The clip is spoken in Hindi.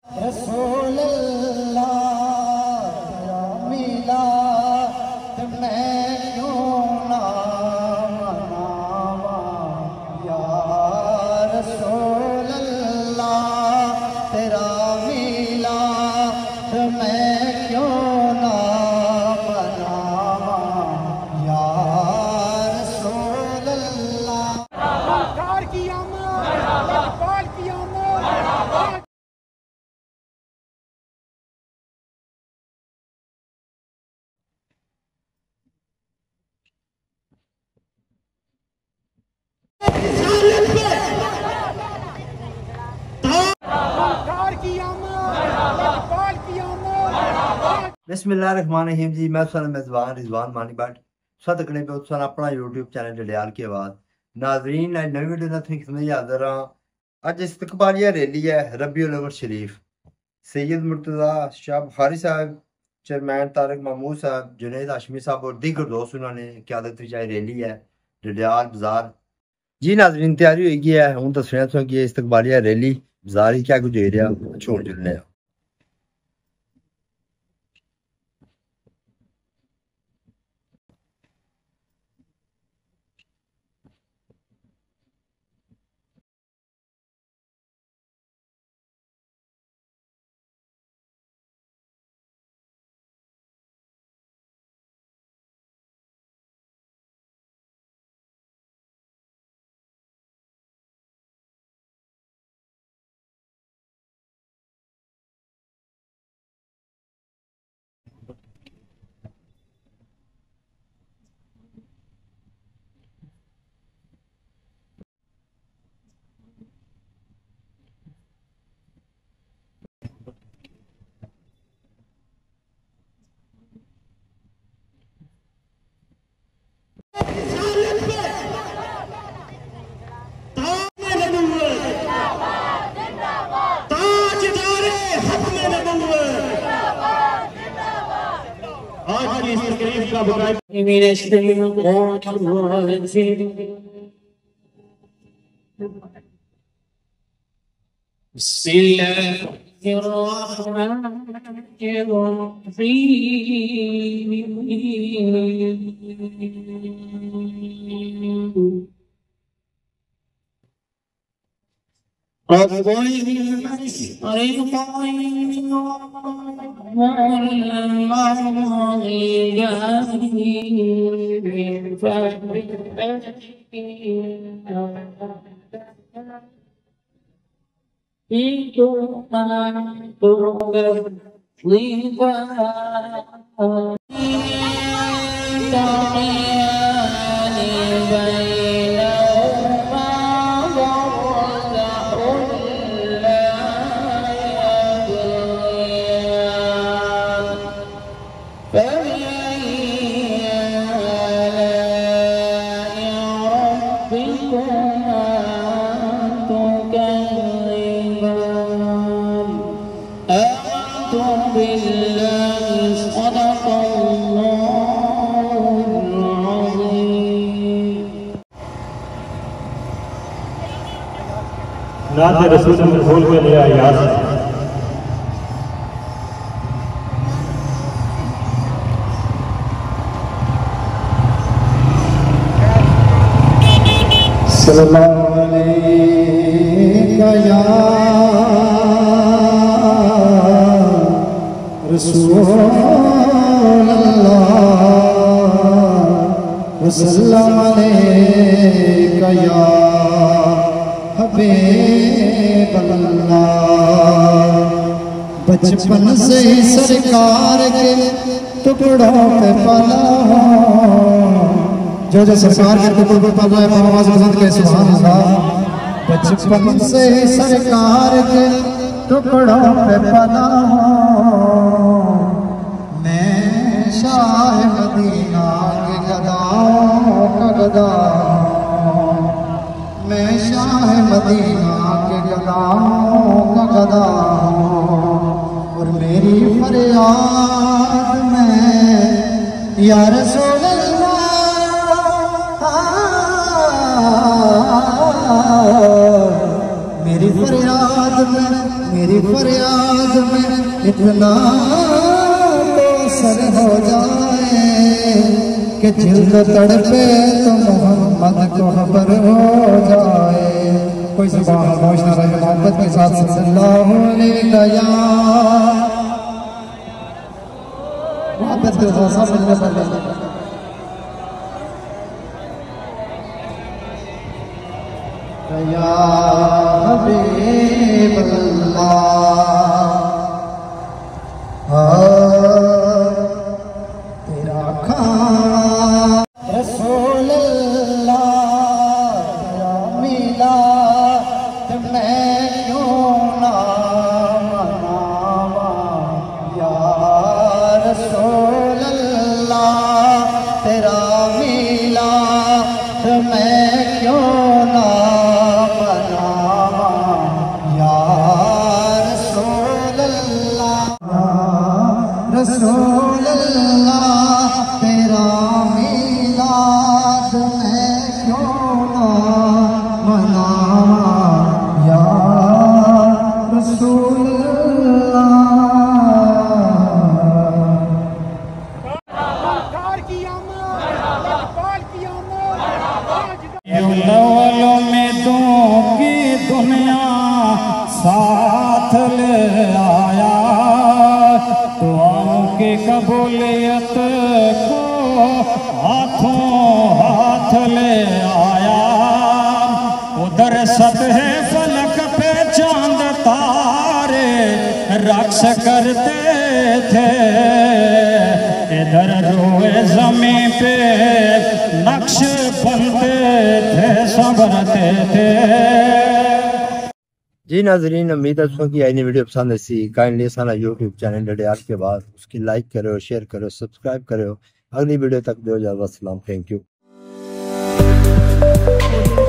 रसूल अल्लाह मिला तो मैं क्यों ना मनावा या रसूल अल्लाह तेरा मिला तो मैं क्यों ना मनावा या रसूल अल्लाह। की आमद की आमद। बिस्मिल्लाहिर्रहमानिर्रहीम जी। मैं सन मेज़बान रिजवान मानी भट्ट सदकने पे उत्सन अपना यूट्यूब चैनल डडियाल की आवाज़ नाजरीन नवी वीडियो ना थी खिदमत हाज़िर हां। अज इस्तकबालिया रैली है रबीउल अव्वल शरीफ सैयद मुर्तज़ा शाह बुखारी साहब चेयरमैन तारिक महमूद साहब जुनैद हाशमी साहब और दीगर दोस्त उन्होंने क़यादत विच रैली है डडियाल बाजार जी। नाजरीन तैयारी हो गई है हूँ दसना तो कि इस्तकबालिया रैली बाजार ही क्या कुछ हो रहा छोड़ जुलने। आज की इस तकरीब का बुराई नाते रसूल में खोल के लिया याद सल्लल्लाहु अलैहि या रसूल अल्लाह वसल्लम अलैका या हबीब अल्लाह। बचपन से ही सरकार के टुकड़ों पे पला जो सरकार के टुकड़ों पे पला है आवाज़ पसंद के सुभान अल्लाह। बचपन से ही सरकार के टुकड़ों पे पला मैं शाह मदीना के गदाओं का गदा मैं शाह मदीना के गदाओं का गदा और मेरी फरियाद में या रसूल अल्लाह मेरी फरियाद में इतना तो सर हो जाए कि जिल्द तड़पे तो मोहम्मद को खबर हो जाए। कोई सुभान अल्लाह मोहब्बत के साथ सल्लल्लाहु अलैहि मोहब्बत के साथ या हबीब अल्लाह तेरा खाना रसूल अल्लाह तेरा मिलाद मैं क्यों ना मनावा या रसूल अल्लाह तेरा मिलाद मैं क्यों ना रसूल अल्लाह तेरा मिलाद मैं क्यों ना मनावा या रसूल अल्लाह में की दुनिया साथ ले आया की कबूलियत को हाथों हाथ ले आया। उधर सतह फलक पे चांद तारे रक्स करते थे, इधर रोए जमीन पे नक्श बनते थे संवरते थे। जी नाजरीन, उम्मीद है कि आई वीडियो पसंद आई। काइंडली सारा यूट्यूब चैनल डडियाल के बाद उसकी लाइक करो, शेयर करो, सब्सक्राइब करो। अगली वीडियो तक दो इजाज़त। अस्सलाम, थैंक यू।